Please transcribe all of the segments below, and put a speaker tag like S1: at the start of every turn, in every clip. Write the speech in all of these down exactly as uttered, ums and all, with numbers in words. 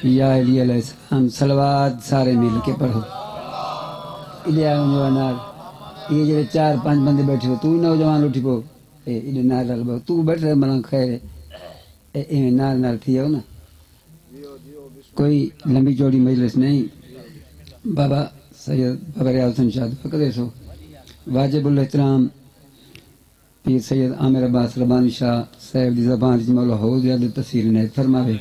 S1: یا علی علیہ السلام صلوات سارے مل کے پڑھو ادھے آئے نوجوانار یہ جڑے چار پانچ بندے بیٹھے ہو تو نوجوان اٹھی پو ادھے نار لال بہو تو بیٹھ رہے ملان خیر ہے اے نار نار تھی ہو نا کوئی لمبی چوڑی مجلس نہیں بابا سید بابا ریاض حسن شاہ فقدے سو واجب الاحترام پیر سید عامر عباس ربانی شاہ صاحب دی زبان جی مولا ہو زیادہ تصویر نے فرماوے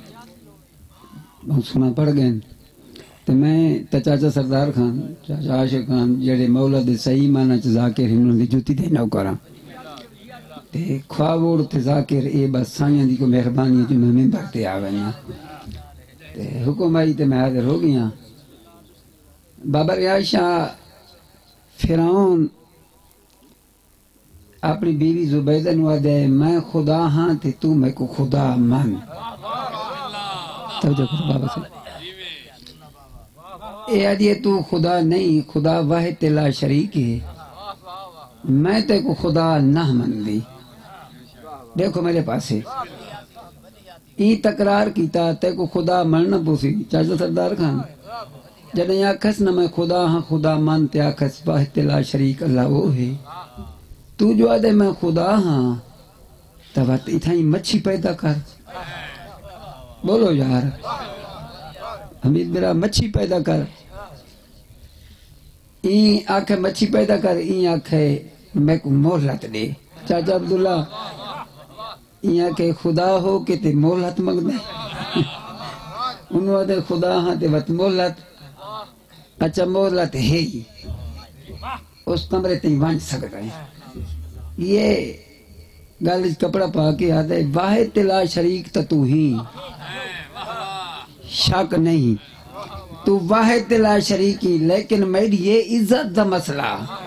S1: بہت سنا پڑھ گئے تو میں تا چاچا سردار خان چاچا عاشق خان جڑے مولا دے صحیح معنی چ ذاکر انہوں دی جوتی دے نو کراں تے خواوڑ تے ذاکر اے بس سائیں دی کو مہربانی جو میں ممبر تے آویں تے حکم آئی تے میں حاضر ہو گیا بابا ریاض شاہ فرعون اپنی بیوی زبیدہ نو دے میں خدا ہاں تے تو میں کو خدا مان توجہ کر بابا سے اے آدھیے تو خدا نہیں خدا واحد لا شریک ہے میں تے کو خدا نہ من دی دیکھو میرے پاس ہے ای تقرار کیتا تے کو خدا مننا پوسی چاچا سردار خان جنہیں آکھس نہ میں خدا ہاں خدا مانتے آکھس واحد لا شریک اللہ وہ ہے تو جو آدھے میں خدا ہاں تب اتھائی مچھی پیدا کر بولو یار حمید میرا مچھی پیدا کر این آنکھیں مچھی پیدا کر این آنکھیں میں کو مہلت دے چاچا عبداللہ این آنکھیں خدا ہو کہ تے مہلت مگ دے انہوں آدھے خدا ہاں تے وقت مہلت اچھا مہلت ہے ہی اس کمرے تے وانچ سکتا ہے یہ گالج کپڑا پا کے آدھے واحد لا شریک تا تو ہی شک نہیں تو واحد لا شریکی لیکن میری یہ عزت دا مسئلہ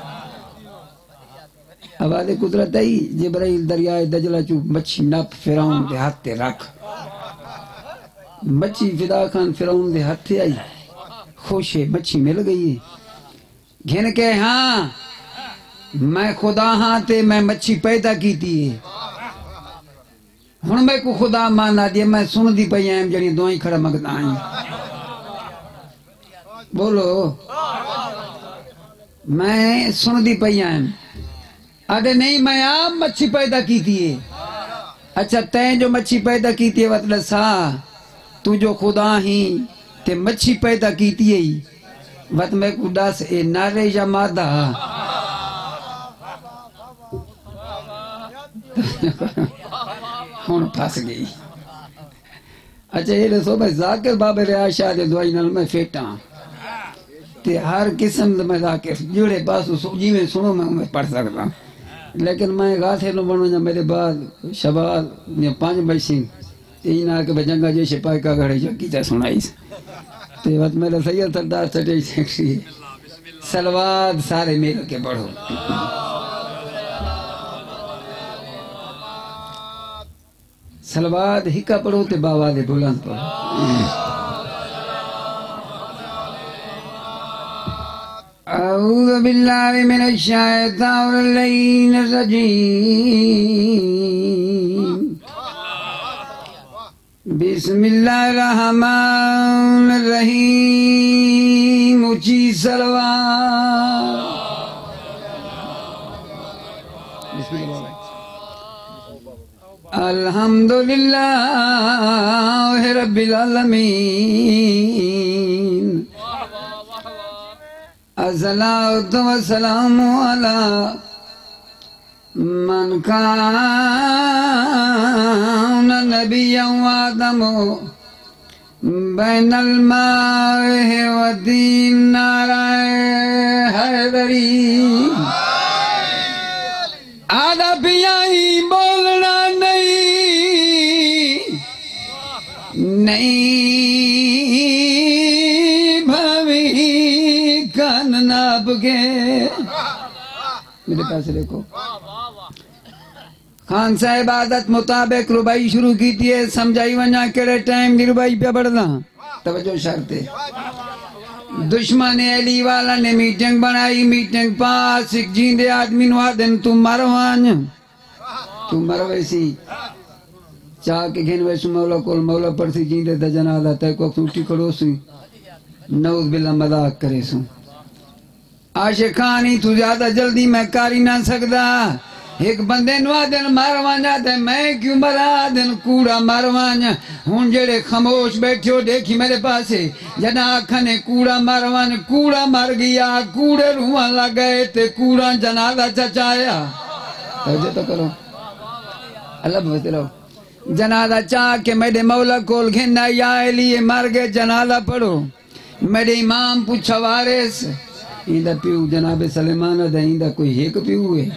S1: آواز قدرت ہے جبرائیل دریائے دجلہ چو مچھی نپ فرعون دے ہاتھ تے رکھ مچھی فدا خان فرعون دے ہاتھ تے آئی خوش ہے مچھی مل گئی ہے گھن کے ہاں میں خدا ہاں تے میں مچھی پیدا کی تھی ہن میں کو خدا مانا دیا میں سن دی پئی ایم جڑی دوائیں کھڑا مگتا آئیں بولو میں سن دی پئی ایم آدھے نہیں میں عام مچھی پیدا کی تھی اچھا تین جو مچھی پیدا کی تھی وطلہ سا تو جو خدا ہی تے مچھی پیدا کی تھی وط میں کو ڈاس اے نارے یا مادہ ہون پھاس گئی اچھا یہ لسو میں ذاکر بابا ریاض شاہ دے دعائی نال میں فیٹاں تے ہر قسم دے میں ذاکر جوڑے پاسو جی میں سنو میں میں پڑھ سکتا لیکن میں غاثے نو بنو جا میرے بعد شبال یا پانچ بچیں این آکے بجنگا جے شپائی کا گھڑے جو کیتا سنائیس تے وقت میرے سید سردار سٹے سیکسی سلوات سارے مل کے پڑھو سلوات ہکا پڑھو تے باواد بلند پڑھو اعوذ باللہ من الشیطان اللعین الرجیم بسم اللہ الرحمن الرحیم اچھی سلوات بسم اللہ الحمدللہ رب العالمین الصلاۃ والسلام علی من کان نبیا وآدم بین الماء والدین نعرہ حیدری آدھا پیا ہی بولنا نہیں نہیں بھوی کان ناب کے میرے پاس دیکھو خان صاحب عادت مطابق ربائی شروع کی تھی سمجھائی ونجا کڑے ٹائم دی ربائی پہ بڑھنا توجہ شرطے دشمن علی والا نے میٹنگ بنائی میٹنگ پاس ایک جیندے آدمی نو آدن تم مرو آنج تم مرو ایسی چاہ کے گھن ویسو مولا کول مولا پرسی جیندے دا جنازہ تے کو اٹھی کھڑو سی نعوذ باللہ مذاق کرے سو عاشقانی تو زیادہ جلدی میں کاری نہ سکدا ایک بندے نوا دن ماروانا تے میں کیوں مرا دن کوڑا ماروانا ہون جڑے خاموش بیٹھے ہو دیکھی میرے پاسے جنا آکھنے کوڑا ماروانا کوڑا مر گیا کوڑے روحاں لگئے تے کوڑا جنازہ چچایا توجہ تو کرو اللہ بہتے رہو جنازہ چاہ کے میرے مولا کول گھننا یا علی مر گئے جنازہ پڑھو میرے امام پوچھا وارث ایندہ پیو جناب سلیمانہ دا ایندہ کوئی ایک پیو ہے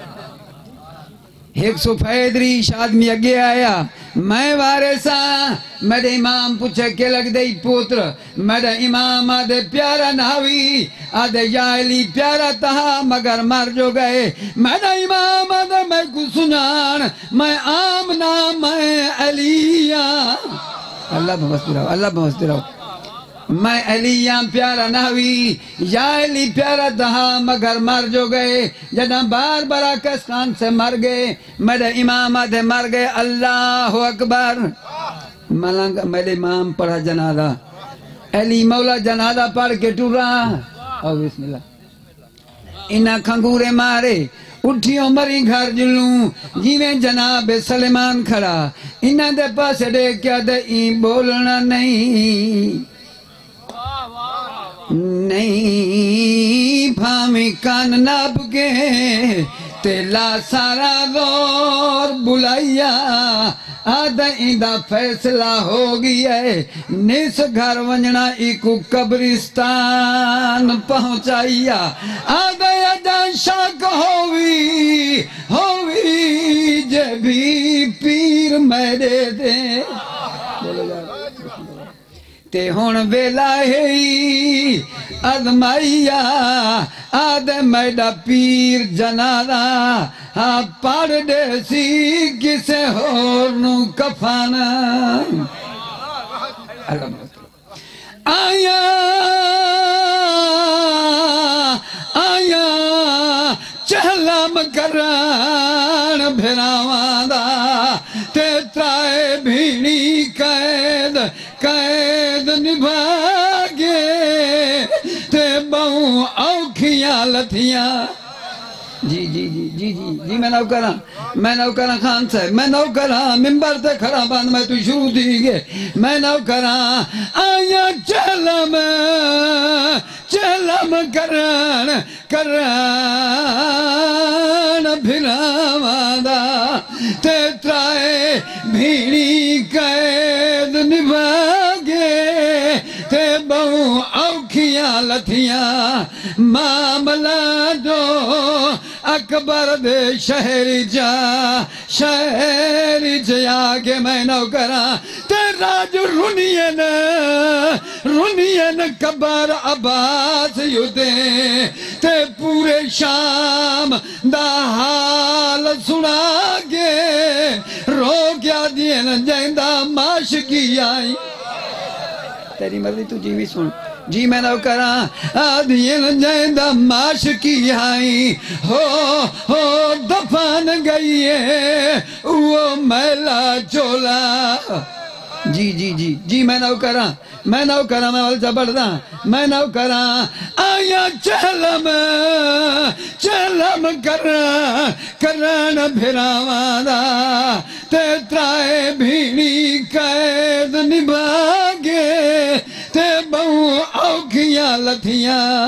S1: ایک سو فیدری آدمی اگے آیا میں وارثاں میرے امام پوچھے کہ لگ دئی پوتر میرے امام آدھے پیارا ناوی آدھے یا علی پیارا تہا مگر مر جو گئے میرے امام آدھے میں کو سنان میں آمنا میں علیاں اللہ بہستے رہو اللہ بہستے رہو میں علیاں پیارا ناوی یا علی پیارا دہا مگر مر جو گئے جدہ بار برا کسکان سے مر گئے میرے امام آدھے مر گئے اللہ اکبر ملنگ میرے امام پڑھا جنازہ علی مولا جنازہ پڑھ کے ٹورا او بسم اللہ انہا کھنگورے مارے اٹھیوں مری گھر جلوں جیویں جناب سلیمان کھڑا انہا دے پاس دے کیا دے این بولنا نہیں نہیں پھامی کان ناب کے تیلا سارا دور بلائیا آدھا ایندہ فیصلہ ہو گیا ہے نیس گھر ونجنا ایکو قبرستان پہنچائیا آدھا ایدہ شاک ہوئی ہوئی جبی پیر میرے دے بولو جا تے ہون ویلا ہے ادمائیا آدھے میڈا پیر جنازہ ہاں پڑھ دے سی کسے ہورنو کفانا آیا آیا چہلم کران بھراوان دا تے ترائے بھیڑی قید قید نبھاگے تے بہوں اوکھیاں لتھیاں جی جی جی جی جی جی میں نوکراں میں نوکراں خان صاحب میں نوکراں ممبر تے کھڑا باندھ میں تو شروع دی گے میں نوکراں آیا چلم چلم کران کران بھراواندا تے ترائے بھیڑی قید نبھاگے تے بہوں اوکھیاں لتھیاں معاملہ دو اکبر دے شہر جا شہر جا کے میں نوکراں تے راج رنین رنین کبر عباس یدے تے پورے شام دا حال سنا گے رو کیا دین جائندہ معاش کی آئی تیری مرضی تو جی بھی سن جی میں نو کراں آدھین جائندہ معاش کی آئی ہو ہو دفن گئی ہے وہ میلا چولا جی جی جی جی میں نو کراں میں نو کراں میں والسا بڑھدا میں نو کراں آیا چلم چلم کراں کران بھراواندا تے ترائے بھیڑی قید نبھاگے تے بہوں اوکھیاں لتھیاں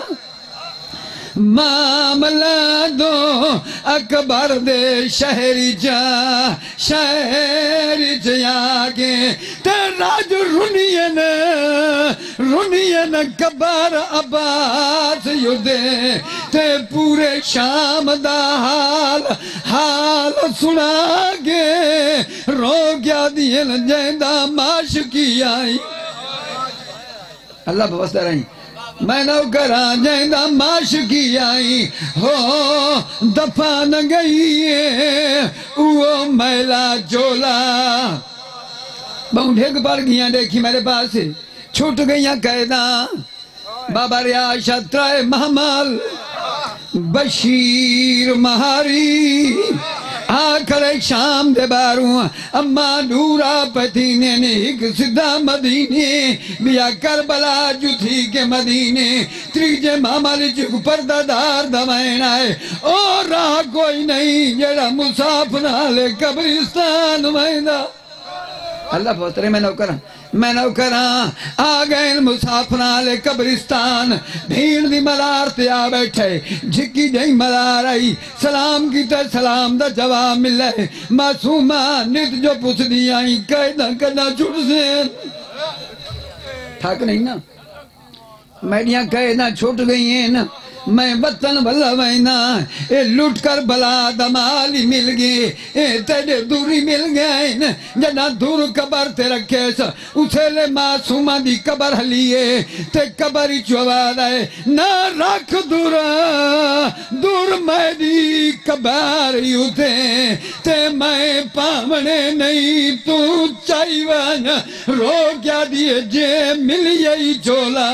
S1: معاملہ دو اکبر دے شہر جا شہر جا کے تے راج رنین رنین کبر عباس یدے تے پورے شام دا حال حال سنا گے رو گیا دین جائندہ معاش کی آئی اللہ بوستہ رہی میں نوکراں جائندہ معاش کی آئی ہو دفن گئی ہے وہ میلا چولا بہوں ڈھیک پڑ گیاں دیکھی میرے پاس چھوٹ گئیاں قیداں بابا ریاشت رائے محمل بشیر مہاری آکھر شام دے باروں اما نورا پتینے نے ایک صدہ مدینے بیا کربلا جو تھی کے مدینے تریجے مامالی چکو پردہ دار دمائن آئے اور راہ کوئی نہیں جڑا مسافر لے قبرستان مائنہ اللہ پوترے میں نوکران میں نوکران آگئے مسافران لے قبرستان بھیڑ دی ملار تے آ بیٹھے جھکی جائیں ملار آئی سلام کی تے سلام دا جواب ملے معصومہ نت جو پوچھ دی آئیں قیدہ کنا چھوٹ زین تھاک نہیں نا میڈیاں قیدہ چھوٹ گئی ہیں نا میں وطن بھلا وینا اے لٹ کر بلا دمالی مل گئے اے تیرے دوری مل گئے جنا دور قبر تے رکھے سا اسے لے معصومہ دی قبر ہلیے تے قبری چواد آئے نہ رکھ دورا دور میری قبر یوتے تے میں پامنے نہیں تو چاہی وانا رو کیا دیئے جے مل یہی چولا